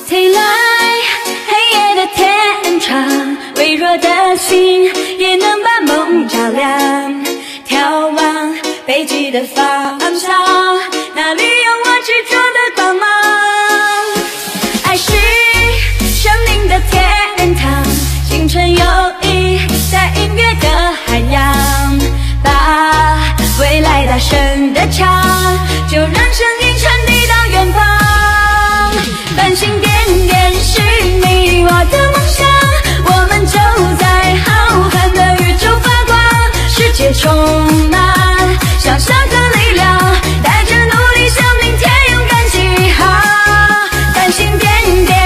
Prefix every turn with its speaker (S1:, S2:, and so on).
S1: 推来黑夜的天窗，微弱的心也能把梦照亮。眺望北极的方向，那里有我执着的光芒。爱是生命的天堂，青春友谊在音乐的海洋，把未来大声地唱，就让声音传递到远方。繁星点点是你我的梦想，我们就在浩瀚的宇宙发光，世界充满想象的力量，带着努力向明天勇敢起航。繁星点点